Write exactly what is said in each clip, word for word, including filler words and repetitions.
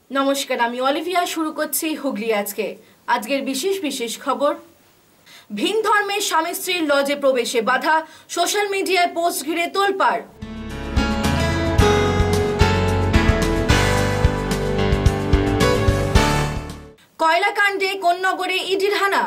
নমস্কার, আমি অলিভিয়া। শুরু করছি হুগলি আজকে। আজকের বিশেষ বিশেষ খবর। ভিন ধর্মের স্বামী স্ত্রীর লজে প্রবেশে বাধা, সোশ্যাল মিডিয়ায় পোস্ট ঘিরে তোলপাড়। কয়লাকাণ্ডে কোন্নগরে ইডির হানা।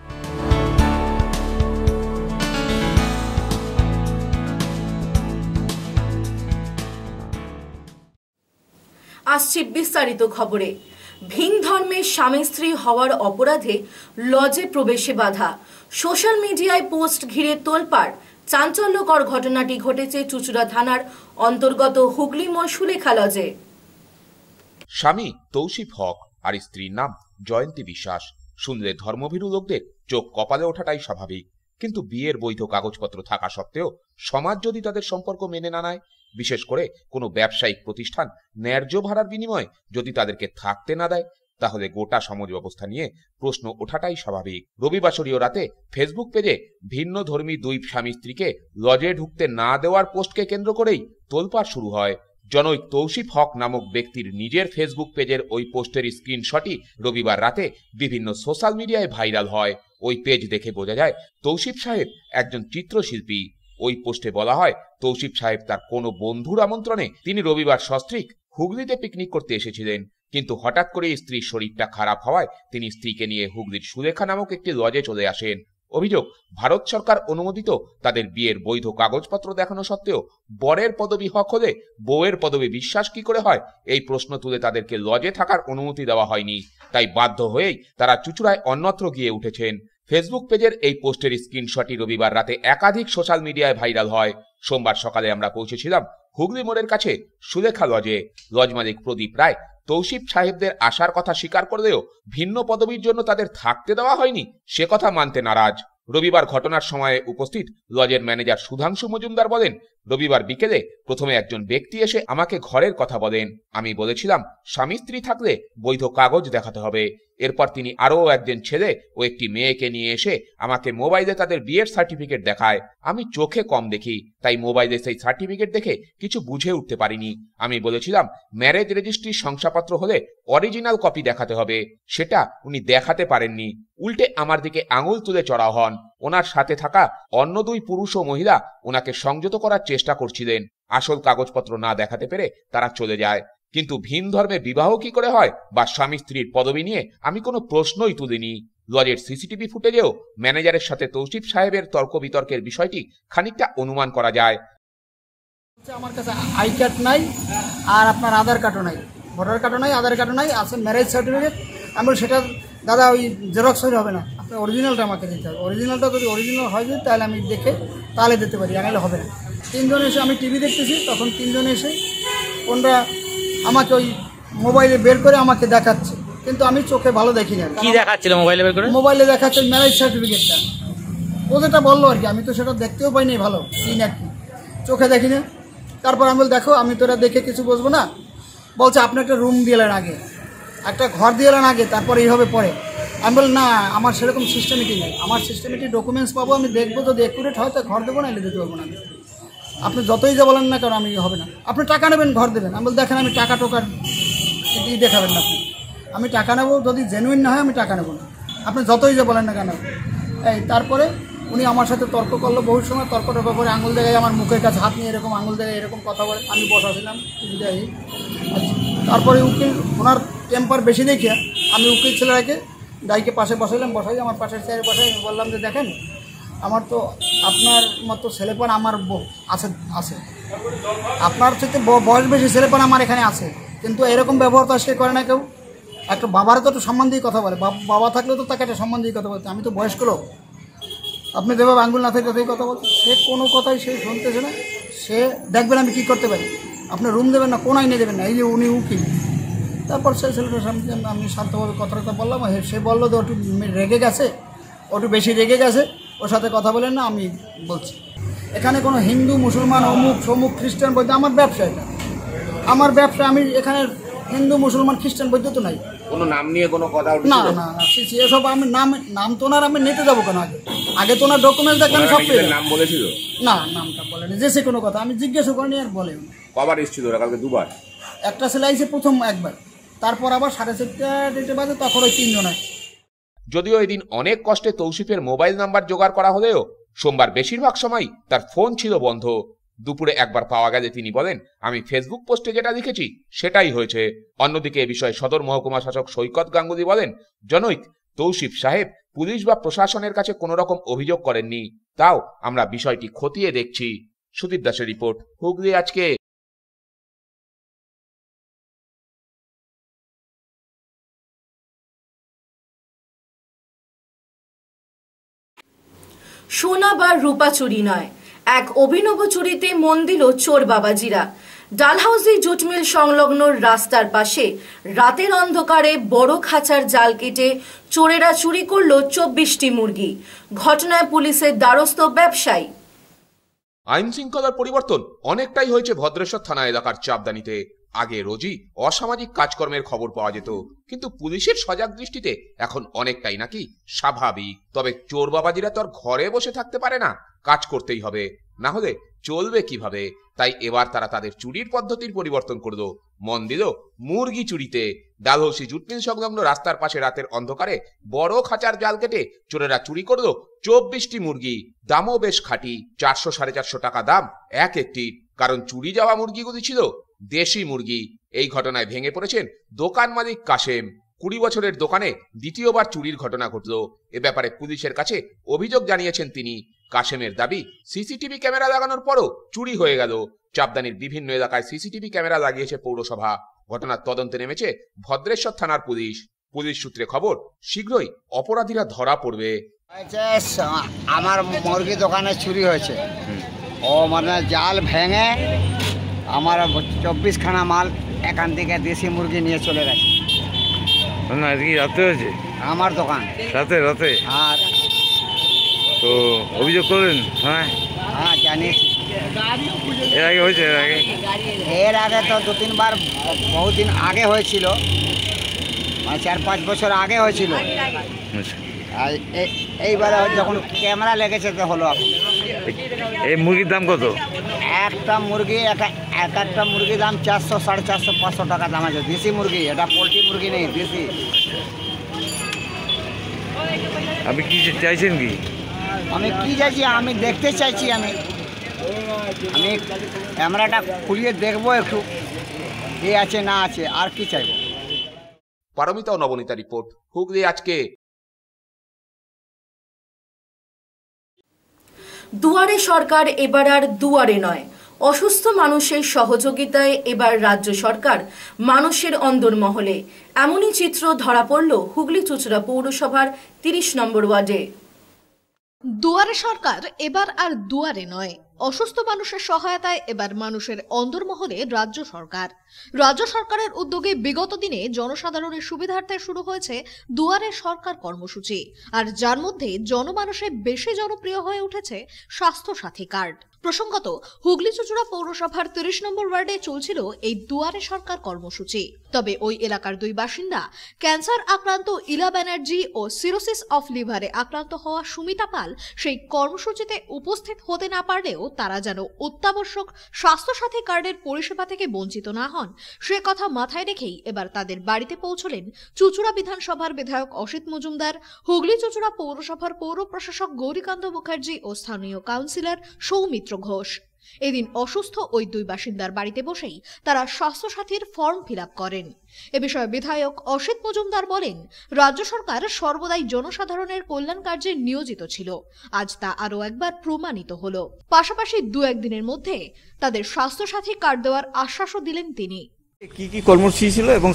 আসছি বিস্তারিত খবরে। ভিন ধর্মের স্বামী স্ত্রী হওয়ার অপরাধে লজে প্রবেশে বাধা, সোশ্যাল মিডিয়ায় পোস্ট ঘিরে তোলপাড়। চাঞ্চল্যকর ঘটনাটি ঘটেছে চুঁচুড়া থানার অন্তর্গত হুগলি মোড় সুলেখা লজে। স্বামী তৌসিফ হক আর স্ত্রীর নাম জয়ন্তী বিশ্বাস। শুনলে ধর্মভীরু লোকদের চোখ কপালে ওঠাটাই স্বাভাবিক, কিন্তু বিয়ের বৈধ কাগজপত্র থাকা সত্ত্বেও সমাজ যদি তাদের সম্পর্ক মেনে না নেয়, বিশেষ করে কোনো ব্যবসায়িক প্রতিষ্ঠান ন্যায্য ভাড়ার বিনিময়ে যদি তাদেরকে থাকতে না দেয়, তাহলে গোটা সমাজ ব্যবস্থা নিয়ে প্রশ্ন ওঠাটাই স্বাভাবিক। রবিবাসরীয় রাতে ফেসবুক পেজে ভিন্ন ধর্মী দুই স্বামী স্ত্রীকে লজে ঢুকতে না দেওয়ার পোস্টকে কেন্দ্র করেই তোলপাড় শুরু হয়। জনৈক তৌসিফ হক নামক ব্যক্তির নিজের ফেসবুক পেজের ওই পোস্টের স্ক্রিনশটই রবিবার রাতে বিভিন্ন সোশ্যাল মিডিয়ায় ভাইরাল হয়। ওই পেজ দেখে বোঝা যায় তৌসিফ সাহেব একজন চিত্রশিল্পী। ওই পোস্টে বলা হয়, তৌসিফ সাহেব তার কোনো বন্ধুর আমন্ত্রণে তিনি রবিবার সস্ত্রীক হুগলিতে পিকনিক করতে এসেছিলেন, কিন্তু হঠাৎ করে স্ত্রীর শরীরটা খারাপ হওয়ায় তিনি স্ত্রীকে নিয়ে হুগলির সুলেখা নামক একটি লজে চলে আসেন। অভিযোগ, ভারত সরকার অনুমোদিত তাদের বিয়ের বৈধ কাগজপত্র দেখানো সত্ত্বেও বরের পদবি হক হলে বউয়ের পদবি বিশ্বাস কি করে হয়, এই প্রশ্ন তুলে তাদেরকে লজে থাকার অনুমতি দেওয়া হয়নি। তাই বাধ্য হয়েই তারা চুঁচুড়ায় অন্যত্র গিয়ে উঠেছেন। ফেসবুক পেজের এই পোস্টের স্ক্রিনশটই রবিবার রাতে একাধিক সোশ্যাল মিডিয়ায় ভাইরাল হয়। সোমবার সকালে আমরা পৌঁছেছিলাম হুগলি মোড়ের কাছে সুলেখা লজে। লজ মালিক প্রদীপ রায় তৌসিফ সাহেবদের আসার কথা স্বীকার করলেও ভিন্ন পদবীর জন্য তাদের থাকতে দেওয়া হয়নি সে কথা মানতে নারাজ। রবিবার ঘটনার সময়ে উপস্থিত লজের ম্যানেজার সুধাংশু মজুমদার বলেন, রবিবার বিকেলে প্রথমে একজন ব্যক্তি এসে আমাকে ঘরের কথা বলেন। আমি বলেছিলাম স্বামী স্ত্রী থাকলে বৈধ কাগজ দেখাতে হবে। এরপর তিনি আরও একজন ছেলে ও একটি মেয়েকে নিয়ে এসে আমাকে মোবাইলে তাদের বিয়ের সার্টিফিকেট দেখায়। আমি চোখে কম দেখি, তাই মোবাইলে সেই সার্টিফিকেট দেখে কিছু বুঝে উঠতে পারিনি। আমি বলেছিলাম ম্যারেজ রেজিস্ট্রির শংসাপত্র হলে অরিজিনাল কপি দেখাতে হবে, সেটা উনি দেখাতে পারেননি। উল্টে আমার দিকে আঙুল তুলে চড়া হন। ওনার সাথে থাকা অন্য দুই পুরুষ ও মহিলা ওনাকে সংযত করার চেষ্টা করছিলেন। আসল কাগজপত্র না দেখাতে পেরে তারা চলে যায়। কিন্তু ভিন ধর্মে বিবাহ কি করে হয় বা স্বামী স্ত্রীর পদবি নিয়ে আমি কোনো প্রশ্নই তুলিনি। লজের সিসিটিভি ফুটেজেও ম্যানেজারের সাথে তৌসিফ সাহেবের তর্ক বিতর্কের বিষয়টি খানিকটা অনুমান করা যায়। আমার কাছে আই কার্ড নাই, আর আপনার আধার কার্ডও নাই, ভোটার কার্ডও নাই, আধার কার্ডও নাই, আছে ম্যারেজ সার্টিফিকেট। আমি সেটা দাদা ওই জেরক্স হলে হবে না, আপনার অরিজিনালটা আমাকে দিতে হবে। অরিজিনালটা যদি অরিজিনাল হয় যায় তাহলে আমি দেখে তাহলে দিতে পারি, নাহলে হবে না। তিনজন এসে, আমি টিভি দেখতেছি, তখন তিনজন এসে ওনারা আমাকে ওই মোবাইলে বের করে আমাকে দেখাচ্ছে, কিন্তু আমি চোখে ভালো দেখি না। কি দেখাচ্ছিল মোবাইলে বের করে? মোবাইলে দেখাচ্ছে ম্যারেজ সার্টিফিকেটটা, ও যেটা বললো আর কি, আমি তো সেটা দেখতেও পাইনি ভালো কি না কি, চোখে দেখি না। তারপর আমি বল, দেখো আমি তো এটা দেখে কিছু বুঝবো না। বলছে আপনি একটা রুম দিলেন আগে, একটা ঘর দিলেন আগে, তারপরে এইভাবে পরে। আমি বল না, আমার সেরকম সিস্টেমেটিক নেই, আমার সিস্টেমেটিক ডকুমেন্টস পাবো, আমি দেখবো, যদি একুরেট হয় তো ঘর দেবো না, এলে দিতে পারবো না। আপনি যতই যা বলেন না কেন আমি হবে না। আপনি টাকা নেবেন, ঘর দেবেন। আমি বল দেখেন আমি টাকা টোকার ই দেখাবেন না আপনি, আমি টাকা নেবো, যদি জেনুইন না হয় আমি টাকা নেবো না, আপনি যতই যা বলেন না কেন। এই তারপরে উনি আমার সাথে তর্ক করলো বহু সময়। তর্ক টর্ক করে আঙুল দেখায়, আমার মুখের কাছে হাত নিয়ে এরকম আঙুল দেখায়, এরকম কথা বলে। আমি বসাছিলাম টিভি দেখি। তারপরে উকিল ওনার টেম্পার বেশি দেখিয়া আমি উকিল ছেলেটাকে ডাইকে পাশে বসাইলাম, বসাই আমার পাশের চেয়ারে বসাই। বললাম যে দেখেন আমার তো আপনার মতো ছেলেপান আমার আছে আছে আপনার থেকে বয়স বেশি ছেলেপান আমার এখানে আছে, কিন্তু এরকম ব্যবহার তো আজকে করে না কেউ। একটা বাবার তো একটু সম্মান দিয়ে কথা বলে, বাবা থাকলেও তো তাকে একটা সম্মান দিয়ে কথা বলতে। আমি তো বয়স্ক লোক, আপনি যেভাবে আঙ্গুল না থাকে কথা বলতে, সে কোনো কথাই সে শুনতেছে না। সে দেখবেন আমি কী করতে পারি, আপনি রুম দেবেন না, কোন আইনে দেবেন না, এই যে উনি উকিল। তারপর সেই ছেলেটার সামনে আমি শান্তভাবে কথাটা বললাম, সে বললো যে ওটু রেগে গেছে, ওটু বেশি রেগে গেছে, ওর সাথে কথা বলেন না। আমি বলছি এখানে কোনো হিন্দু মুসলমান অমুক সমুক খ্রিস্টান বৈদ্য, আমার ব্যবসা এটা, আমার ব্যবসা। আমি এখানে হিন্দু মুসলমান খ্রিস্টান বৈদ্য তো নাই, কোনো নাম নিয়ে কোনো কথা না না না এসব আমি নাম নাম তো না আমি নিতে যাবো কেন? আগে আগে তো না ডকুমেন্টস দেখেন সব পেয়ে। নাম বলেছিল না, নামটা বলেনি, যে সে কোনো কথা আমি জিজ্ঞাসা করিনি আর বলে। কবার এসেছিল ওরা? কালকে দুবার। একটা ছেলে আইছে প্রথম একবার, তারপর আবার সাড়ে চারটা ডেটে বাজে তখন ওই তিনজন আসে। যদিও এদিন অনেক কষ্টে তৌসিফের মোবাইল নাম্বার জোগাড় করা হলেও সোমবার বেশিরভাগ সময় তার ফোন ছিল বন্ধ। দুপুরে একবার পাওয়া গেলে তিনি বলেন, আমি ফেসবুক পোস্টে যেটা লিখেছি সেটাই হয়েছে। অন্যদিকে এ বিষয়ে সদর মহকুমা শাসক সৈকত গাঙ্গুলি বলেন, জনৈক তৌসিফ সাহেব পুলিশ বা প্রশাসনের কাছে কোনো রকম অভিযোগ করেননি, তাও আমরা বিষয়টি খতিয়ে দেখছি। সুদীপ দাসের রিপোর্ট, হুগলি আজকে। সোনা বা রূপা চুরি নয়, এক অভিনব চুরিতে মন দিল চোর বাবাজিরা। ডালহাউসি জুটমিল সংলগ্ন রাস্তার পাশে রাতের অন্ধকারে বড় খাঁচার জাল কেটে চোরেরা চুরি করল চব্বিশটি মুরগি। ঘটনায় পুলিশের দ্বারস্থ ব্যবসায়ী। আইন শৃঙ্খলার পরিবর্তন অনেকটাই হয়েছে ভদ্রেশ্বর থানা এলাকার চাপদানিতে। আগে রোজই অসামাজিক কাজকর্মের খবর পাওয়া যেত, কিন্তু পুলিশের সজাগ দৃষ্টিতে এখন অনেকটাই নাকি স্বাভাবিক। তবে চোর বাবাজিরা তো আর ঘরে বসে থাকতে পারে না, কাজ করতেই হবে, না হলে চলবে কিভাবে? তাই এবার তারা তাদের চুরির পদ্ধতির পরিবর্তন করলো, মন দিল মুরগি চুরিতে। ডালহৌসি জুটমিল সংলগ্ন রাস্তার পাশে রাতের অন্ধকারে বড় খাঁচার জাল কেটে চোরেরা চুরি করলো চব্বিশটি মুরগি। দামও বেশ খাঁটি, চারশো সাড়ে চারশো টাকা দাম এক একটি। কারণ চুরি যাওয়া মুরগিগুলি ছিল দেশি মুরগি। এই ঘটনায় ভেঙে পড়েছেন দোকান মালিক কাশেম। কুড়ি বছরের দোকানে দ্বিতীয়বার চুরির ঘটনা ঘটল। এ ব্যাপারে পুলিশের কাছে অভিযোগ জানিয়েছেন তিনি। কাশেমের দাবি, সিসিটিভি ক্যামেরা লাগানোর পরও চুরি হয়ে গেল। চাপদানির বিভিন্ন এলাকায় সিসিটিভি ক্যামেরা লাগিয়েছে পৌরসভা। ঘটনার তদন্তে নেমেছে ভদ্রেশ্বর থানার পুলিশ। পুলিশ সূত্রে খবর, শীঘ্রই অপরাধীরা ধরা পড়বে। আমার মুরগি দোকানে চুরি হয়েছে, ও মানে জাল ভেঙে আমার চব্বিশ খানা মাল এখান থেকে দেশি মুরগি নিয়ে চলে গেছে। না আজকে রাতে হয়েছে আমার দোকান রাতে রাতে আর তো অভিযোগ করলেন? হ্যাঁ হ্যাঁ জানিয়েছি। এর আগে হয়েছে? এর আগে এর আগে তো দু তিনবার, বহুদিন আগে হয়েছিল, মানে চার পাঁচ বছর আগে হয়েছিল। আর এইবারে যখন ক্যামেরা লেগেছে তো হলো। এই মুরগির দাম কত? একটা মুরগি এক একটা মুরগির দাম চারশো সাড়ে চারশো পাঁচশো টাকা দাম আছে। দেশি মুরগি, এটা পোলট্রি মুরগি নেই, দেশি। আপনি কি চাইছেন? কি আমি কি চাইছি, আমি দেখতে চাইছি, আমি আমি ক্যামেরাটা খুলিয়ে দেখবো একটু কি আছে না আছে, আর কি চাইবো। পারমিতা ও নবনীতা রিপোর্ট, হুগলি আজকে। দুয়ারে সরকার এবার আর দুয়ারে নয়, অসুস্থ মানুষের সহযোগিতায় এবার রাজ্য সরকার মানুষের অন্দরমহলে। এমনই চিত্র ধরা পড়ল হুগলি চুঁচুড়া পৌরসভার তিরিশ নম্বর ওয়ার্ডে। দুয়ারে সরকার এবার আর দুয়ারে নয়, অসুস্থ মানুষের সহায়তায় এবার মানুষের অন্দরমহলে রাজ্য সরকার। রাজ্য সরকারের উদ্যোগে বিগত দিনে জনসাধারণের সুবিধার্থে শুরু হয়েছে দুয়ারে সরকার কর্মসূচি, আর যার মধ্যে জনমানসে বেশি জনপ্রিয় হয়ে উঠেছে স্বাস্থ্য সাথী কার্ড। প্রসঙ্গত, হুগলি চুঁচুড়া পৌরসভার তিরিশ নম্বর ওয়ার্ডে চলছিল এই দুয়ারে সরকার কর্মসূচি। তবে ওই এলাকার দুই বাসিন্দা, ক্যান্সার আক্রান্ত ইলা ব্যানার্জি ও সিরোসিস অফ লিভারে আক্রান্ত হওয়া সুমিতা পাল, সেই কর্মসূচিতে উপস্থিত হতে না পারলেও তারা যেন অত্যাবশ্যক স্বাস্থ্য সাথী কার্ডের পরিষেবা থেকে বঞ্চিত না হন, সে কথা মাথায় রেখেই এবার তাদের বাড়িতে পৌঁছলেন চুঁচুড়া বিধানসভার বিধায়ক অসিত মজুমদার, হুগলি চুঁচুড়া পৌরসভার পৌর প্রশাসক গৌরীকান্ত মুখার্জি ও স্থানীয় কাউন্সিলর সৌমিত্র ঘোষ। এদিন অসুস্থ ওই দুই বাসিন্দার বাড়িতে বসেই তারা স্বাস্থ্য সাথীর ফর্ম ফিল আপ করেন। এ বিষয়ে বিধায়ক অসিত মজুমদার বলেন, রাজ্য সরকার সর্বদাই জনসাধারণের কল্যাণ কার্যে নিয়োজিত ছিল, আজ তা আরও একবার প্রমাণিত হলো। পাশাপাশি দু একদিনের মধ্যে তাদের স্বাস্থ্য সাথী কার্ড দেওয়ার আশ্বাসও দিলেন তিনি। কি কি কর্মসূচি ছিল এবং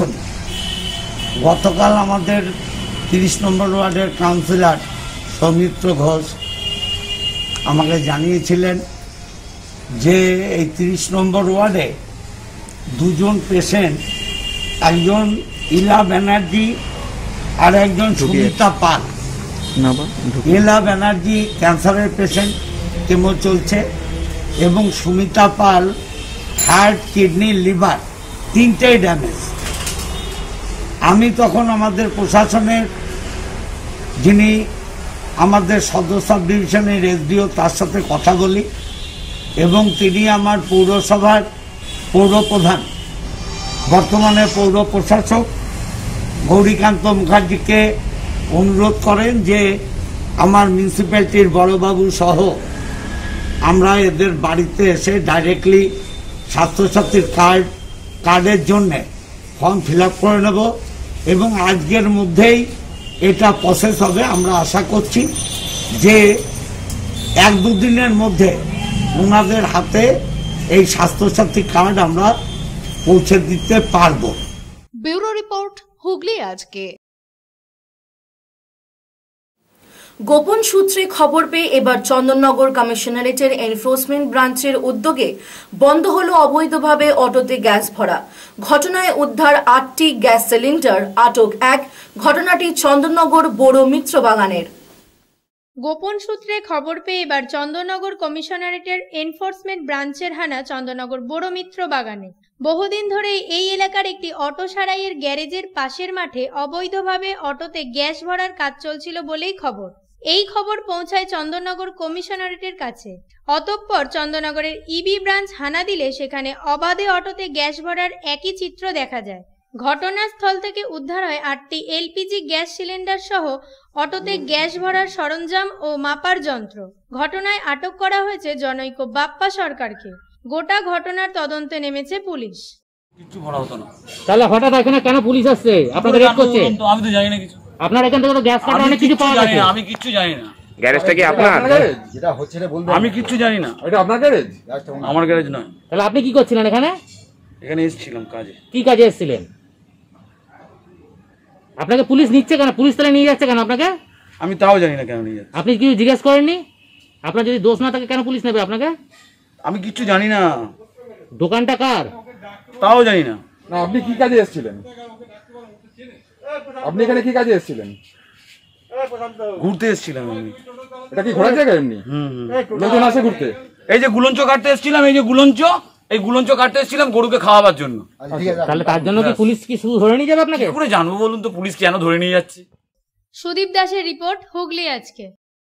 গতকাল আমাদের তিরিশ নম্বর ওয়ার্ডের কাউন্সিলর সৌমিত্র ঘোষ আমাকে জানিয়েছিলেন যে এই তিরিশ নম্বর ওয়ার্ডে দুজন পেশেন্ট, একজন ইলা ব্যানার্জি আর একজন সুমিতা পাল। ইলা ব্যানার্জি ক্যান্সারের পেশেন্ট, কেমো চলছে, এবং Sumita Pal heart, kidney, liver তিনটেই ড্যামেজ। আমি তখন আমাদের প্রশাসনের যিনি আমাদের সদর সাব ডিভিশনের এসডিও, তার সাথে কথা বলি এবং তিনি আমার পৌরসভার পৌরপ্রধান বর্তমানে পৌর প্রশাসক গৌরীকান্ত মুখার্জিকে অনুরোধ করেন যে আমার মিউনিসিপ্যালিটির বড়বাবু সহ আমরা এদের বাড়িতে এসে ডাইরেক্টলি স্বাস্থ্যসাথীর কার্ড কার্ডের জন্যে ফর্ম ফিল আপ করে নেব এবং আজকের মধ্যেই এটা প্রসেস হবে। আমরা আশা করছি যে এক দুদিনের মধ্যে ওনাদের হাতে এই স্বাস্থ্যসাথী কার্ড আমরা পৌঁছে দিতে পারবো। ব্যুরো রিপোর্ট, হুগলি আজকে। গোপন সূত্রে খবর পেয়ে এবার চন্দননগর কমিশনারেটের এনফোর্সমেন্ট ব্রাঞ্চের উদ্যোগে বন্ধ হলো অবৈধভাবে অটোতে গ্যাস ভরা। ঘটনায় উদ্ধার আটটি গ্যাস সিলিন্ডার, আটক এক। ঘটনাটি চন্দননগর বড় মিত্র বাগানের। গোপন সূত্রে খবর পেয়ে এবার চন্দননগর কমিশনারেটের এনফোর্সমেন্ট ব্রাঞ্চের হানা চন্দননগর বড় মিত্র বাগানে। বহুদিন ধরেই এই এলাকার একটি অটো সারাইয়ের গ্যারেজের পাশের মাঠে অবৈধভাবে অটোতে গ্যাস ভরার কাজ চলছিল বলেই খবর। এই খবর পৌঁছায় চন্দননগর কমিশনারেটের কাছে। অতঃপর চন্দননগরের ইবি ব্রাঞ্চ হানা দিলে সেখানে অবাধে অটোতে গ্যাস ভরার একই চিত্র দেখা যায়। ঘটনাস্থল থেকে উদ্ধার হয় আটটি এলপিজি গ্যাস সিলিন্ডার সহ অটোতে গ্যাস ভরার সরঞ্জাম ও মাপার যন্ত্র। ঘটনায় আটক করা হয়েছে জনৈক বাপ্পা সরকারকে। গোটা ঘটনার তদন্তে নেমেছে পুলিশ। কিছু ভরা হতো না, তাহলে হঠাৎ এখানে কেন পুলিশ আসছে? আপনাদের রেড করছে? আমি তো জানি না কিছু। আপনার এখান থেকে তো গ্যাস কাটা অনেক কিছু পাওয়া গেছে। আমি কিচ্ছু জানি না। গ্যারেজটা কি আপনার? যেটা হচ্ছে না বলবেন। আমি কিচ্ছু জানি না। এটা আপনার গ্যারেজ? আমার গ্যারেজ নয়। তাহলে আপনি কি করছিলেন এখানে? এখানে এসেছিলাম কাজে। কি কাজে এসেছিলেন? আপনাকে পুলিশ নিচ্ছে কেন? পুলিশ তাহলে নিয়ে যাচ্ছে কেন আপনাকে? আমি তাও জানি না কেন নিয়ে যাচ্ছে। আপনি কি জিজ্ঞেস করেননি? আপনার যদি দোষ না থাকে কেন পুলিশ নেবে আপনাকে? আমি কিচ্ছু জানি না। দোকানটা কার? তাও জানি না। না, আপনি কি কাজে এসেছিলেন? আপনি এখানে কি কাজে এসেছিলেন? ঘুরতে এসেছিলাম আমি। এটা কি ঘোরার জায়গা এমনি? হুম হুম। লোকজন আসে ঘুরতে? এই যে গুলঞ্চ কাটতে এসেছিলাম, এই যে গুলঞ্চ, এই গুলঞ্চ কাটতে এসেছিলাম গরুকে খাওয়াবার জন্য। তাহলে তার জন্য কি পুলিশ কি শুধু ধরে নিয়ে যাবে আপনাকে? কি করে জানবো বলুন তো পুলিশ কেন ধরে নিয়ে যাচ্ছে? সুদীপ দাসের রিপোর্ট, হুগলি আজকে।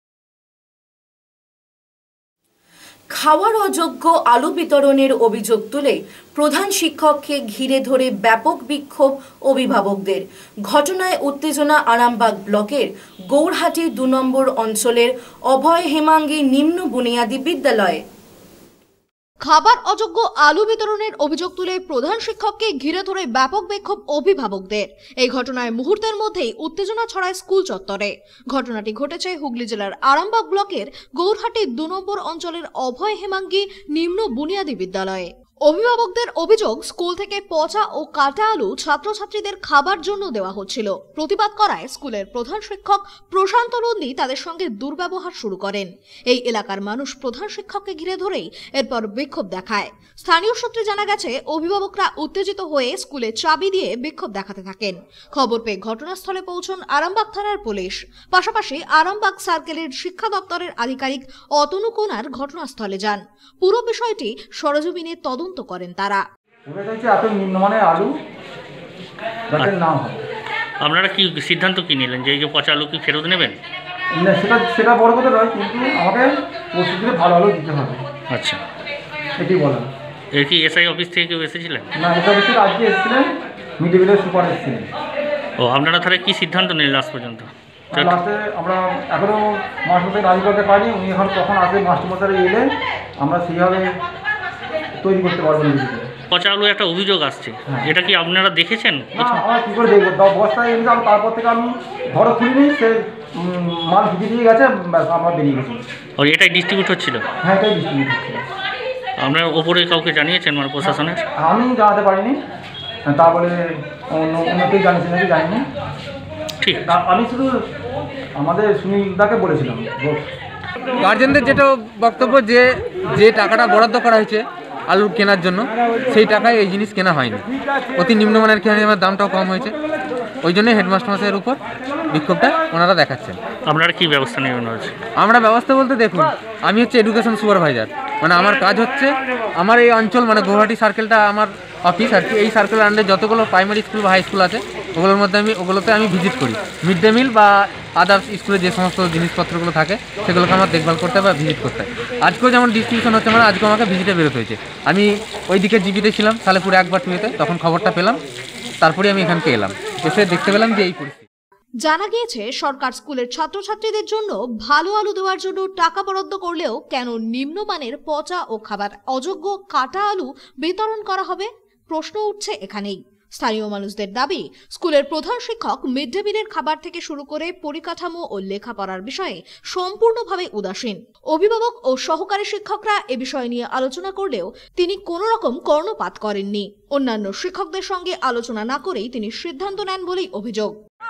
খাওয়ার অযোগ্য আলু বিতরণের অভিযোগ তুলে প্রধান শিক্ষককে ঘিরে ধরে ব্যাপক বিক্ষোভ অভিভাবকদের। ঘটনায় উত্তেজনা আরামবাগ ব্লকের গৌরহাটি দু নম্বর অঞ্চলের অভয় হেমাঙ্গী নিম্ন বুনিয়াদী বিদ্যালয়ে। খাবার অযোগ্য আলু বিতরণের অভিযোগ তুলে প্রধান শিক্ষককে ঘিরে ধরে ব্যাপক বিক্ষোভ অভিভাবকদের। এই ঘটনায় মুহূর্তের মধ্যেই উত্তেজনা ছড়ায় স্কুল চত্বরে। ঘটনাটি ঘটেছে হুগলি জেলার আরামবাগ ব্লকের গৌরহাটি দু নম্বর অঞ্চলের অভয় হেমাঙ্গী নিম্ন বুনিয়াদী বিদ্যালয়ে। অভিভাবকদের অভিযোগ, স্কুল থেকে পচা ও কাটা আলু ছাত্রছাত্রীদের খাবার জন্য দেওয়া হচ্ছিল। প্রতিবাদ করায় স্কুলের প্রধান শিক্ষক প্রশান্ত নন্দী তাদের সঙ্গে দুর্ব্যবহার শুরু করেন। এই এলাকার মানুষ প্রধান শিক্ষককে ঘিরে ধরেই এরপর বিক্ষোভ দেখায়। স্থানীয় সূত্রে জানা গেছে, অভিভাবকরা উত্তেজিত হয়ে স্কুলে চাবি দিয়ে বিক্ষোভ দেখাতে থাকেন। খবর পেয়ে ঘটনাস্থলে পৌঁছন আরামবাগ থানার পুলিশ। পাশাপাশি আরামবাগ সার্কেলের শিক্ষা দপ্তরের আধিকারিক অতনু কোনার ঘটনাস্থলে যান। পুরো বিষয়টি সরেজমিনে তদন্ত করেন তারা। নিম্নমানের আলু যাতে না হয়। আপনারা কি সিদ্ধান্ত কি নিলেন যে এই যে পচা আলু কি ফেরত নেবেন? না, সেটা সেটা বড় কথা নয়, কিন্তু আমাকে পরিস্থিতিতে ভালো আলু দিতে হবে। আচ্ছা, এটাই বলেন। এর কি এসআই অফিস থেকে কেউ এসেছিলেন? না, এসআই অফিস থেকে আজকে এসেছিলেন, মিড ডে মিলের সুপার এসেছিলেন। ও, আপনারা তাহলে কি সিদ্ধান্ত নিলেন লাস্ট পর্যন্ত? লাস্টে আমরা এখনো মাস্টারমশাই রাজি করতে পারিনি। উনি এখন কখন আসে মাস্টারমশাই এলে আমরা সেইভাবে তৈরি করতে পারবো নিজেকে। পচা আলু একটা অভিযোগ আসছে, এটা কি আপনারা দেখেছেন? আমরা কি করে দেখবো? বস্তায় এনে তারপর থেকে আমি ঘরে খুলিনি, সে মাল ঢুকে দিয়ে গেছে, আমরা বেরিয়ে গেছি। ও, এটাই ডিস্ট্রিবিউট হচ্ছিল? হ্যাঁ, এটাই ডিস্ট্রিবিউট হচ্ছিল। আপনার ওপরে কাউকে জানিয়েছেন মানে প্রশাসনের? আমি জানাতে পারিনি, তারপরে অন্য অন্য কেউ জানিয়েছে নাকি জানিনি। ঠিক, আমি শুধু আমাদের সুনীলদাকে বলেছিলাম। গার্জেনদের যেটা বক্তব্য যে যে টাকাটা বরাদ্দ করা হয়েছে আলু কেনার জন্য, সেই টাকায় এই জিনিস কেনা হয়নি। অতি নিম্নমানের কেনা, আমার দামটাও কম হয়েছে। ওই জন্যই হেডমাস্টার মশাইয়ের উপর বিক্ষোভটা ওনারা দেখাচ্ছেন। আপনারা কি ব্যবস্থা নেবেন হচ্ছে? আমরা ব্যবস্থা বলতে দেখুন, আমি হচ্ছে এডুকেশন সুপারভাইজার, মানে আমার কাজ হচ্ছে আমার এই অঞ্চল মানে গৌহাটি সার্কেলটা আমার অফিস আর কি। এই সার্কেলের আন্ডারে যতগুলো প্রাইমারি স্কুল বা হাই স্কুল আছে ওগুলোর মধ্যে আমি ওগুলোতে আমি ভিজিট করি। মিড ডে মিল বা আদার্স স্কুলে যে সমস্ত জিনিসপত্রগুলো থাকে সেগুলোকে আমার দেখভাল করতে হয় বা ভিজিট করতে হয়। আজকেও যেমন ডিস্ট্রিবিউশন হচ্ছে, মানে আজকে আমাকে ভিজিটে বেরোতে হয়েছে। আমি ওই দিকে জিবিতে ছিলাম সালেপুরে একবার টুয়েতে, তখন খবরটা পেলাম, তারপরে আমি এখানকে এলাম, এসে দেখতে পেলাম যে এই পরিস্থিতি। জানা গিয়েছে সরকার স্কুলের ছাত্রছাত্রীদের জন্য ভালো আলু দেওয়ার জন্য টাকা বরাদ্দ করলেও কেন নিম্নমানের পচা ও খাবার অযোগ্য কাটা আলু বিতরণ করা হবে, প্রশ্ন উঠছে এখানেই। স্থানীয় মানুষদের দাবি, স্কুলের প্রধান শিক্ষক মিড ডে মিলের খাবার থেকে শুরু করে পরিকাঠামো ও লেখাপড়ার বিষয়ে সম্পূর্ণভাবে উদাসীন। অভিভাবক ও সহকারী শিক্ষকরা এ বিষয় নিয়ে আলোচনা করলেও তিনি কোনো রকম কর্ণপাত করেননি। অন্যান্য শিক্ষকদের সঙ্গে আলোচনা না করেই তিনি সিদ্ধান্ত নেন বলেই অভিযোগ।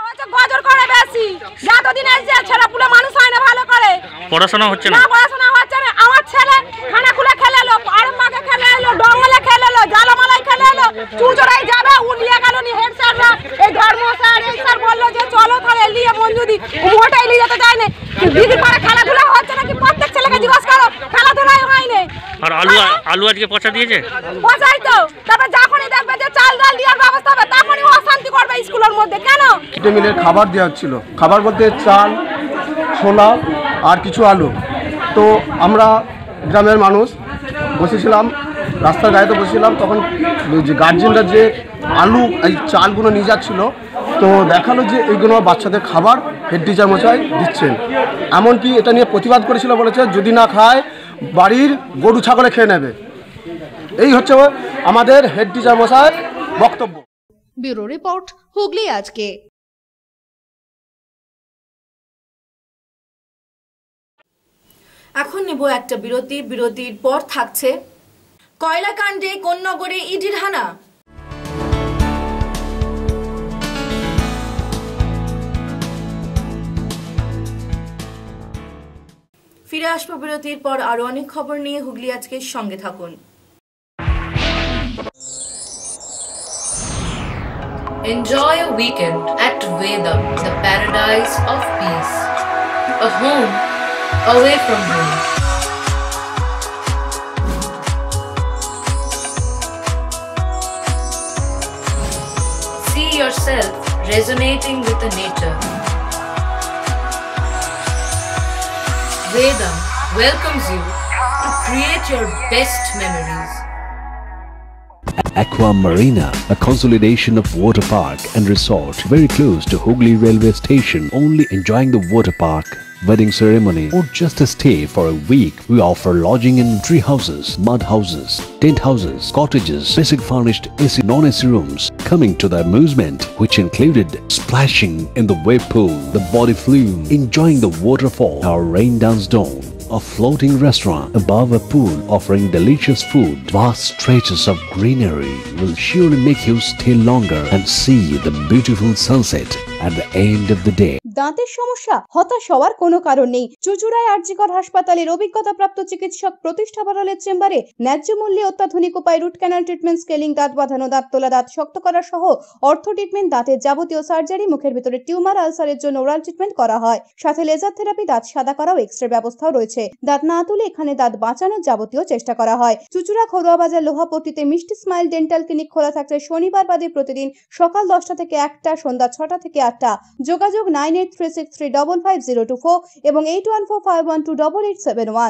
পড়াশোনা হচ্ছে না, পড়াশোনা হচ্ছে না। আমার ছেলে খানা খুলে খেলে এলো, আরামবাগে খেলে এলো, ডঙ্গলে খেলে এলো, জালামালাই খেলে এলো, চুচড়াই যাবে উড়িয়ে গেল নি। হেড স্যাররা এই ধর্ম স্যার এই স্যার বললো যে চলো তাহলে নিয়ে মঞ্জুদি মোটাই নিয়ে যেতে যায় না। দিদির পরে খেলাধুলা হচ্ছে নাকি প্রত্যেক ছেলেকে জিজ্ঞেস করো, খেলাধুলাই হয়নি। আর আলু আলু আজকে পচা দিয়েছে, পচাই তো। তবে যখনই দেখবে যে চাল ডাল দেওয়ার ব্যবস্থা হবে তখনই অশান্তি করবে স্কুলের মধ্যে। কেন মিড ডে মিলের খাবার দেওয়া হচ্ছিল, খাবার বলতে চাল, ছোলা আর কিছু আলু। তো আমরা গ্রামের মানুষ বসেছিলাম, রাস্তার গায়ে তো বসেছিলাম, তখন যে গার্জেনরা যে আলু এই চালগুলো নিয়ে যাচ্ছিল, তো দেখালো যে এইগুলো বাচ্চাদের খাবার হেড টিচার মশাই দিচ্ছেন। এমনকি এটা নিয়ে প্রতিবাদ করেছিল, বলেছে যদি না খায় বাড়ির গরু ছাগলে খেয়ে নেবে। এই হচ্ছে আমাদের হেড টিচার মশাই বক্তব্য। ব্যুরো রিপোর্ট, হুগলি আজকে। এখন নেব একটা বিরতি। বিরতির পর থাকছে কয়লাকাণ্ডে কোন্নগরে ইডির হানা। ফিরে আসবো বিরতির পর আরো অনেক খবর নিয়ে। হুগলি আজকের সঙ্গে থাকুন। Enjoy a weekend at Vedam, the paradise of peace. A home away from home. See yourself resonating with the nature. Vedam welcomes you to create your best memories. Aqua Marina, a consolidation of water park and resort very close to Hooghly railway station. Only enjoying the water park, wedding ceremony or just a stay for a week. We offer lodging in tree houses, mud houses, tent houses, cottages, basic furnished A C, non-A C rooms. Coming to the amusement which included splashing in the wave pool, the body flume, enjoying the waterfall, our rain dance dome, a floating restaurant above a pool offering delicious food. Vast stretches of greenery will surely make you stay longer and see the beautiful sunset at the end of the day. দাঁতের সমস্যা, হতাশ হওয়ার কোনো কারণ নেই। চুচুড়ায় আরজিকর হাসপাতালের অভিজ্ঞতাপ্রাপ্ত চিকিৎসক প্রতিষ্ঠা বড়ালের চেম্বারে ন্যায্য মূল্যে অত্যাধুনিক উপায় রুট ক্যানাল ট্রিটমেন্ট, স্কেলিং, দাঁত বাঁধানো, দাঁত তোলা, দাঁত শক্ত করা সহ অর্থো ট্রিটমেন্ট, দাঁতের যাবতীয় সার্জারি, মুখের ভিতরে টিউমার, আলসারের জন্য ওরাল ট্রিটমেন্ট করা হয়। সাথে লেজার থেরাপি, দাঁত সাদা করাও এক্সরে ব্যবস্থাও রয়েছে। দাঁত না তুলে এখানে দাঁত বাঁচানোর যাবতীয় চেষ্টা করা হয়। চুচুড়া ঘরোয়া বাজার লোহাপট্টিতে মিষ্টি স্মাইল ডেন্টাল ক্লিনিক খোলা থাকছে শনিবার বাদে প্রতিদিন সকাল দশটা থেকে একটা, সন্ধ্যা ছটা থেকে আটটা। যোগাযোগ nine eight three six three double five zero two four এবং eight one four five one two double eight seven one.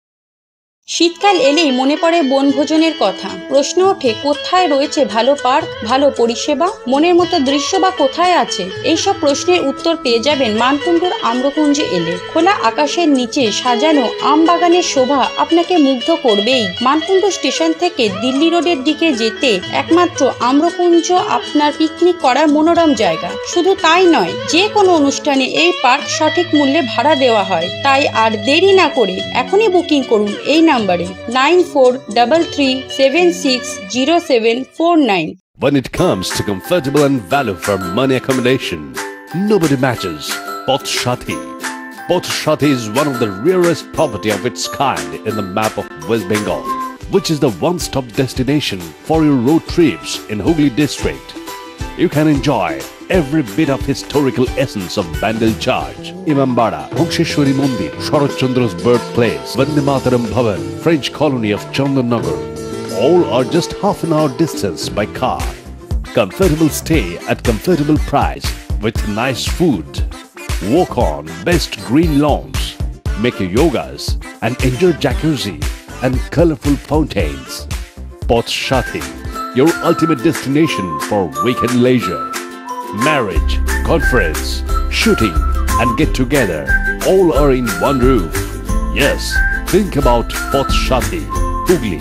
শীতকাল এলেই মনে পড়ে বনভোজনের কথা। প্রশ্ন ওঠে, কোথায় রয়েছে ভালো পার্ক, ভালো পরিষেবা, মনের মতো দৃশ্য বা কোথায় আছে? এইসব প্রশ্নের উত্তর পেয়ে যাবেন মানকুণ্ডুর আম্রকুঞ্জে এলে। খোলা আকাশের নিচে সাজানো আম বাগানের শোভা আপনাকে মুগ্ধ করবেই। মানকুণ্ডু স্টেশন থেকে দিল্লি রোডের দিকে যেতে একমাত্র আম্রকুঞ্জ আপনার পিকনিক করার মনোরম জায়গা। শুধু তাই নয়, যে কোনো অনুষ্ঠানে এই পার্ক সঠিক মূল্যে ভাড়া দেওয়া হয়। তাই আর দেরি না করে এখনই বুকিং করুন এই number nine four three three seven six zero seven four nine. When it comes to comfortable and value for money accommodation, nobody matches Pothshati. Pothshati is one of the rarest property of its kind in the map of West Bengal, which is the one-stop destination for your road trips in Hooghly district. You can enjoy every bit of historical essence of Bandel Church, Imambara, Bhongsheshwari Mandir, Sharat Chandra's birthplace, Vande Mataram Bhavan, French colony of Chandanagar. All are just half an hour distance by car. Comfortable stay at comfortable price with nice food. Walk on best green lawns. Make your yogas and enjoy jacuzzi and colorful fountains. Poth Shati, your ultimate destination for weekend leisure. Marriage, conference, shooting and get together all are in one roof. Yes, think about Poth Shati, Hooghly.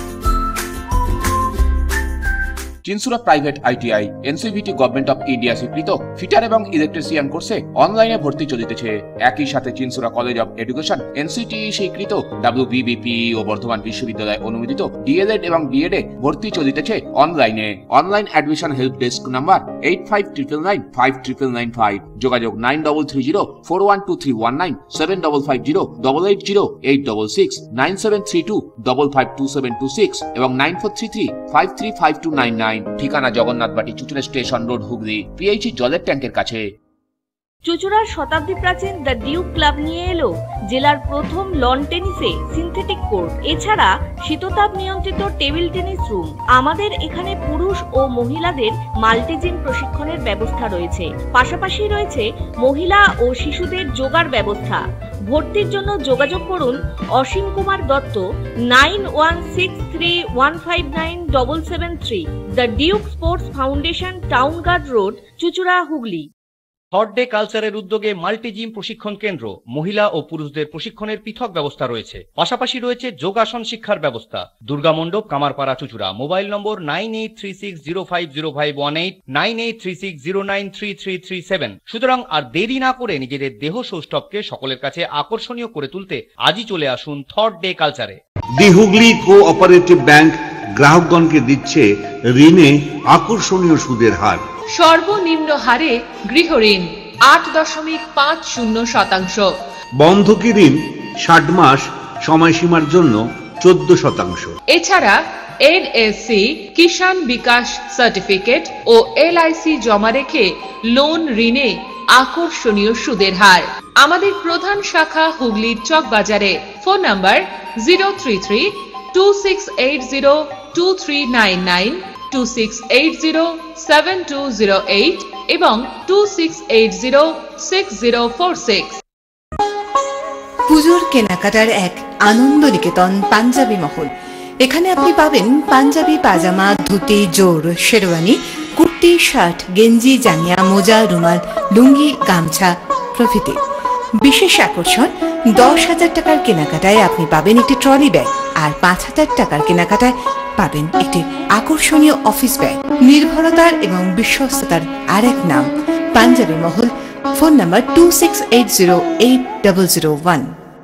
Chinsurah private ITI NCVT government of India স্বীকৃত fitter এবং electrician কোর্সে অনলাইনে ভর্তি চলিতেছে। একই সাথে Chinsurah college of education NCT স্বীকৃত WBBP ও বর্ধমান বিশ্ববিদ্যালয় অনুমোদিত ডিএলএড এবং বিএড এ ভর্তি চলিতেছে অনলাইনে। Online admission help desk number eight five triple nine five triple nine five, যোগাযোগ nine double three zero four one two three one nine, seven double five zero double eight zero eight double six, nine seven three two double five two seven two six এবং nine four three three five three five two nine nine. ঠিকানা Jagannathbati, Chuchura station road, Hooghly, PHE জলের ট্যাঙ্কের কাছে। চুচুড়ার শতাব্দী প্রাচীন the Duke club নিয়ে এলো জেলার প্রথম লন টেনিসে সিনথেটিক কোর্ট, এছাড়া শীততাপ নিয়ন্ত্রিত টেবিল টেনিস রুম। আমাদের এখানে পুরুষ ও মহিলাদের মাল্টিজিম প্রশিক্ষণের ব্যবস্থা রয়েছে, পাশাপাশি রয়েছে মহিলা ও শিশুদের যোগার ব্যবস্থা। ভর্তির জন্য যোগাযোগ করুন Asim Kumar Dutta, nine one six three one five nine double seven three, the duke sports foundation, town guard road, Chuchura, Hooghly. Third day কালচারের উদ্যোগে মাল্টিজিম প্রশিক্ষণ কেন্দ্র, মহিলা ও পুরুষদের প্রশিক্ষণের পৃথক ব্যবস্থা রয়েছে, পাশাপাশি রয়েছে যোগাসন শিক্ষার ব্যবস্থা। দুর্গা মণ্ডপ, Kamarpara, Chuchura. Mobile number nine eight three six zero five zero five one eight, nine eight three six zero nine three three three seven. সুতরাং আর দেরি না করে নিজেদের দেহ সৌষ্ঠবকে সকলের কাছে আকর্ষণীয় করে তুলতে আজই চলে আসুন থার্ড ডে কালচারে। দি হুগলি কোঅপারেটিভ ব্যাংক গ্রাহকগণকে দিচ্ছে ঋণে আকর্ষণীয় সুদের হার। সর্বনিম্ন হারে গৃহঋণ আট দশমিক পাঁচ শূন্য শতাংশ, বন্ধকি ঋণ ষাট মাস সময়সীমার জন্য চোদ্দ শতাংশ। এছাড়া এনএসসি, কিষাণ বিকাশ সার্টিফিকেট ও এলআইসি জমা রেখে লোন ঋণে আকর্ষণীয় সুদের হার। আমাদের প্রধান শাখা হুগলির চক বাজারে। Phone number zero three three two six eight zero two three nine nine, two six eight zero seven two zero eight এবং two six eight zero six zero four six. পুজোর কেনাকাটার এক আনন্দ নিকেতন পাঞ্জাবি মহল। এখানে আপনি পাবেন পাঞ্জাবি, পাজামা, ধুতি, জোর, শেরওয়ানি, কুর্তি, শার্ট, গেঞ্জি, জাঙ্গিয়া, মোজা, রুমাল, লুঙ্গি, গামছা প্রভৃতি। বিশেষ আকর্ষণ, দশ হাজার টাকার কেনাকাটায় আপনি পাবেন একটি ট্রলি ব্যাগ, আর পাঁচ হাজার টাকার কেনাকাটায় পাবেন একটি আকর্ষণীয় অফিস ব্যাগ। নির্ভরতার এবং বিশ্বস্ততার আর এক নাম Punjabi Mahal. Phone number two six eight zero eight double zero one.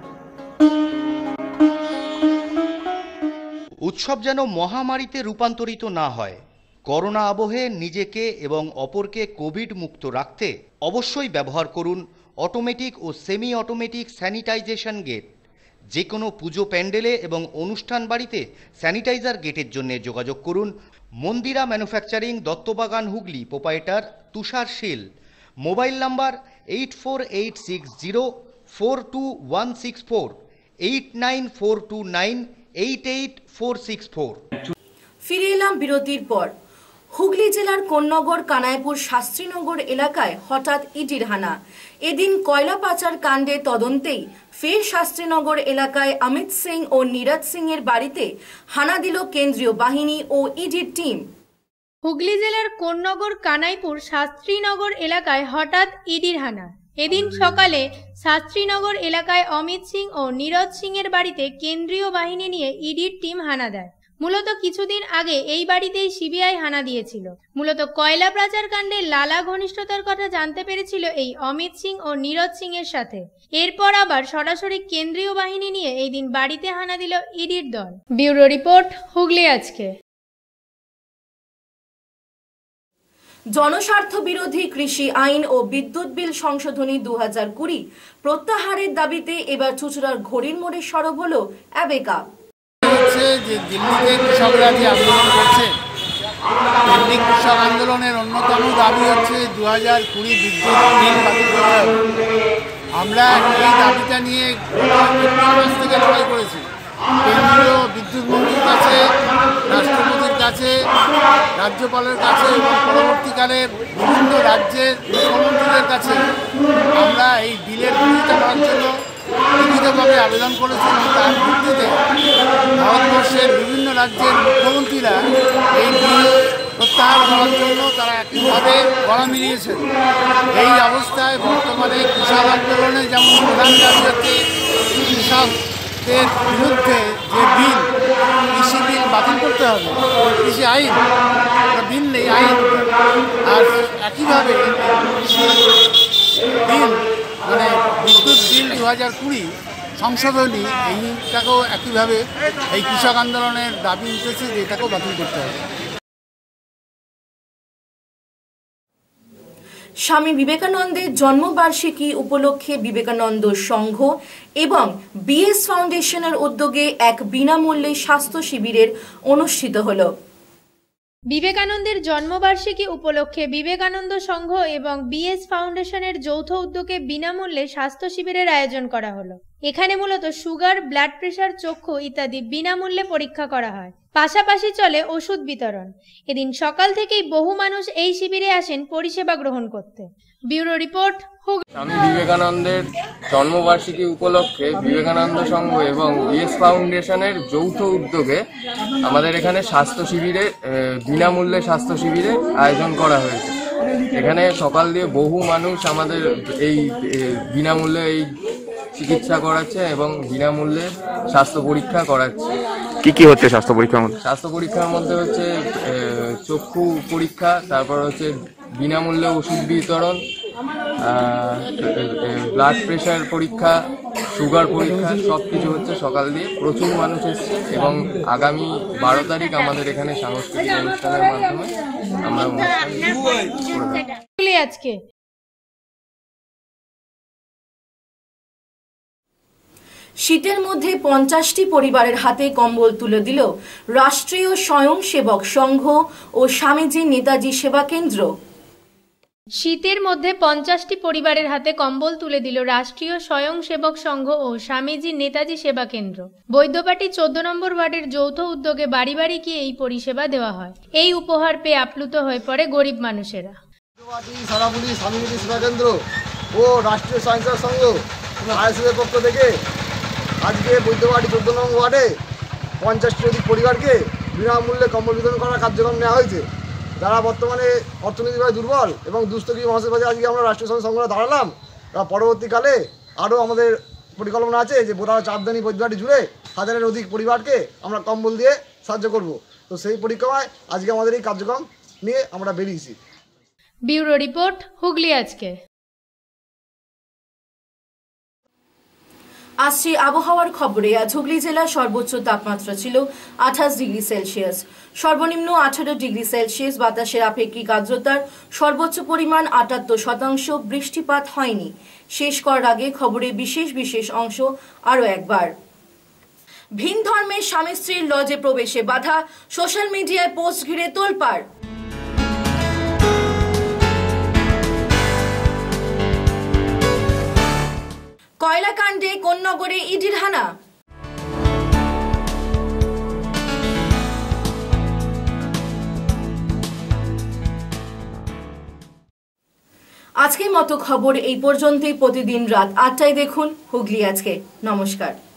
উৎসব যেন মহামারীতে রূপান্তরিত না হয়। করোনা আবহে নিজেকে এবং অপরকে কোভিড মুক্ত রাখতে অবশ্যই ব্যবহার করুন অটোমেটিক ও সেমি অটোমেটিক স্যানিটাইজেশন গেট। যে কোনো পুজো প্যান্ডেলে এবং অনুষ্ঠান বাড়িতে স্যানিটাইজার গেটের জন্য যোগাযোগ করুন Mandira manufacturing, Duttabagan, Hooghly. Proprietor Tushar Sil. Mobile number eight four eight six zero four two one six four, eight nine four two nine eight eight four six four. ফিরে এলাম বিরতির পর। হুগলি জেলার কোন্নগর কানাইপুর শাস্ত্রীনগর এলাকায় হঠাৎ ইডির হানা। এদিন কয়লা পাচার কাণ্ডে তদন্তেই ফের শাস্ত্রীনগর এলাকায় অমিত সিং ও নীরজ সিং এর বাড়িতে হানা দিল কেন্দ্রীয় বাহিনী ও ইডির টিম। হুগলি জেলার কোন্নগর কানাইপুর শাস্ত্রীনগর এলাকায় হঠাৎ ইডির হানা। এদিন সকালে শাস্ত্রীনগর এলাকায় অমিত সিং ও নীরজ সিং এর বাড়িতে কেন্দ্রীয় বাহিনী নিয়ে ইডির টিম হানা দেয়। মূলত কিছুদিন আগে এই বাড়িতেই সিবিআই হানা দিয়েছিল। মূলত কয়লা পাচার কাণ্ডে লালা ঘনিষ্ঠতার কথা জানতে পেরেছিল এই অমিত সিং ও নীরজ সিং এর সাথে। এরপর আবার সরাসরি কেন্দ্রীয় বাহিনী নিয়ে এই দিন বাড়িতে হানা দিল ইডির দল। ব্যুরো রিপোর্ট, হুগলি আজকে। জনস্বার্থ বিরোধী কৃষি আইন ও বিদ্যুৎ বিল সংশোধনী দু হাজার কুড়ি প্রত্যাহারের দাবিতে এবার চুচুড়ার ঘড়ির মোড়ে সরব হলো অ্যাবেকা। হচ্ছে যে দিল্লিতে কৃষকরা যে আন্দোলন করছে, পেন্ডিং কৃষক আন্দোলনের অন্যতম দাবি হচ্ছে দু হাজার কুড়ি বিদ্যুৎ বিল বাতিল করতে হবে। আমরা এই দাবিটা নিয়ে মাস থেকে লড়াই করেছি কেন্দ্রীয় বিদ্যুৎ মন্ত্রীর কাছে, রাষ্ট্রপতির কাছে, রাজ্যপালের কাছে এবং পরবর্তীকালে বিভিন্ন রাজ্যের মুখ্যমন্ত্রীদের কাছে আমরা এই বিলের বিরোধিতা করার জন্য লিখিতভাবে আবেদন করেছি এবং তার ভিত্তিতে ভারতবর্ষের বিভিন্ন রাজ্যের মুখ্যমন্ত্রীরা এই বিল প্রত্যাহার করার জন্য তারা একইভাবে গলা মিলিয়েছেন। এই অবস্থায় বর্তমানে কৃষক আন্দোলনে যেমন প্রধান দাবি হচ্ছে কৃষকদের বিরুদ্ধে যে বিল, কৃষি বিল বাতিল করতে হবে, কৃষি আইন বিল নেই আইন, আর একইভাবে কৃষি বিল মানে বিদ্যুৎ বিল দু হাজার কুড়ি সংশোধনী এইটাকেও একইভাবে এই কৃষক আন্দোলনের দাবি উঠেছে যে এটাকেও বাতিল করতে হবে। স্বামী বিবেকানন্দের জন্মবার্ষিকী উপলক্ষে বিবেকানন্দ সংঘ এবং বিএস ফাউন্ডেশনের উদ্যোগে এক বিনামূল্যে স্বাস্থ্য শিবিরের অনুষ্ঠিত হলো। বিবেকানন্দের জন্মবার্ষিকী উপলক্ষে বিবেকানন্দ সংঘ এবং বিএস ফাউন্ডেশনের যৌথ উদ্যোগে বিনামূল্যে স্বাস্থ্য শিবিরের আয়োজন করা হলো। এখানে মূলত সুগার, ব্লাড প্রেশার, চক্ষু ইত্যাদি বিনামূল্যে পরীক্ষা করা হয়। পাশাপাশি চলে ওষুধ বিতরণ। এদিন সকাল থেকেই বহু মানুষ এই শিবিরে আসেন পরিষেবা গ্রহণ করতে। Bureau report. স্বামী বিবেকানন্দের জন্মবার্ষিকী উপলক্ষে বিবেকানন্দ সংঘ এবং বিএস ফাউন্ডেশনের যৌথ উদ্যোগে আমাদের এখানে স্বাস্থ্য শিবিরে বিনামূল্যে স্বাস্থ্য শিবিরে আয়োজন করা হয়েছে। এখানে সকাল দিয়ে বহু মানুষ আমাদের এই বিনামূল্যে এই চিকিৎসা করাচ্ছে এবং বিনামূল্যে স্বাস্থ্য পরীক্ষা করাচ্ছে। কি কি হচ্ছে স্বাস্থ্য পরীক্ষার মধ্যে? স্বাস্থ্য পরীক্ষার মধ্যে হচ্ছে চক্ষু পরীক্ষা, তারপর হচ্ছে বিনামূল্যে ওষুধ বিতরণ, ব্লাড প্রেশার পরীক্ষা, সুগার পরীক্ষা, সব কিছু হচ্ছে সকাল দিয়ে। প্রচুর মানুষ এসছে এবং আগামী বারো তারিখ আমাদের এখানে সাংস্কৃতিক অনুষ্ঠানের মাধ্যমে আমরা অনুষ্ঠান করে আজকে শীতের মধ্যে পঞ্চাশটি পরিবারের হাতে কম্বল তুলে দিল রাষ্ট্রীয় স্বয়ংসেবক সংঘ ও স্বামীজি নেতাজি সেবা কেন্দ্র। শীতের মধ্যে পঞ্চাশটি পরিবারের হাতে কম্বল তুলে দিল রাষ্ট্রীয় স্বয়ংসেবক সংঘ ও স্বামীজি নেতাজি সেবা কেন্দ্র। বৈদ্যবাটি চোদ্দ নম্বর ওয়ার্ডের যৌথ উদ্যোগে বাড়ি বাড়ি গিয়ে এই পরিষেবা দেওয়া হয়। এই উপহার পেয়ে আপ্লুত হয়ে পড়ে গরিব মানুষেরা। সারাপুলি স্বামীজি সেবা কেন্দ্র ও রাষ্ট্রীয় স্বয়ংসেবক সংঘ আইএসএফের পক্ষ থেকে আজকে বৈদ্যবাটি চোদ্দ নম্বর ওয়ার্ডে পঞ্চাশটি অধিক পরিবারকে বিনামূল্যে কম্বল বিতরণ করার কার্যক্রম নেওয়া হয়েছে। যারা বর্তমানে অর্থনৈতিকভাবে দুর্বল এবং দুস্থকী মানুষের কাছে আজকে আমরা রাষ্ট্রীয় স্বয়ংসেবক সংঘ দাঁড়ালাম। পরবর্তীকালে আরও আমাদের পরিকল্পনা আছে যে বোরা চাপদানি বৈদ্যবাটি জুড়ে হাজারের অধিক পরিবারকে আমরা কম্বল দিয়ে সাহায্য করব। তো সেই পরিক্রমায় আজকে আমাদের এই কার্যক্রম নিয়ে আমরা বেরিয়েছি। ব্যুরো রিপোর্ট, হুগলি আজকে। আসছে আবহাওয়ার খবরে। আজ হুগলি জেলার সর্বোচ্চ তাপমাত্রা ছিল আঠাশ ডিগ্রি সেলসিয়াস, সর্বনিম্ন আঠারো ডিগ্রি সেলসিয়াস। বাতাসের আপেক্ষিক আর্দ্রতার সর্বোচ্চ পরিমাণ আটাত্তর শতাংশ। বৃষ্টিপাত হয়নি। শেষ করার আগে খবরের বিশেষ বিশেষ অংশ আরও একবার। ভিন ধর্মের স্বামী স্ত্রীর লজে প্রবেশে বাধা, সোশ্যাল মিডিয়ায় পোস্ট ঘিরে তোলপাড়। কয়লাকাণ্ডে কোন্নগরে ইডির হানা। আজকের মতো খবর এই পর্যন্তই। প্রতিদিন রাত আটটায় দেখুন হুগলি আজকে। নমস্কার।